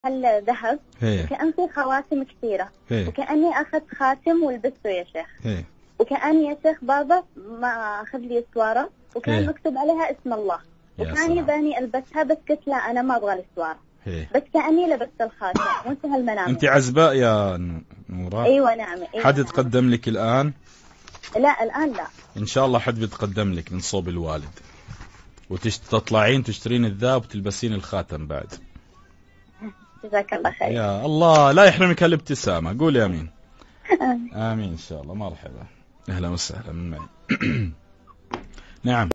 محل ذهب، وكأن في خواتم كثيرة، وكأني أخذت خاتم ولبسته يا شيخ، وكأني يا شيخ بابا ما أخذ لي سوارة وكان مكتوب عليها اسم الله، وكان يباني ألبسها بس قلت لا أنا ما أبغى السوارة، بس كأني لبست الخاتم وانتهى المنام. أنت عزباء يا نورة؟ أيوة نعم. حد تقدم لك الآن؟ لا الآن لا. إن شاء الله حد بيتقدم لك من صوب الوالد، وتطلعين تشترين الذهب وتلبسين الخاتم بعد. جزاك الله خير. يا الله لا يحرمك هالابتسامة، قولي آمين. آمين إن شاء الله. مرحبا، أهلا وسهلا من معي. نعم.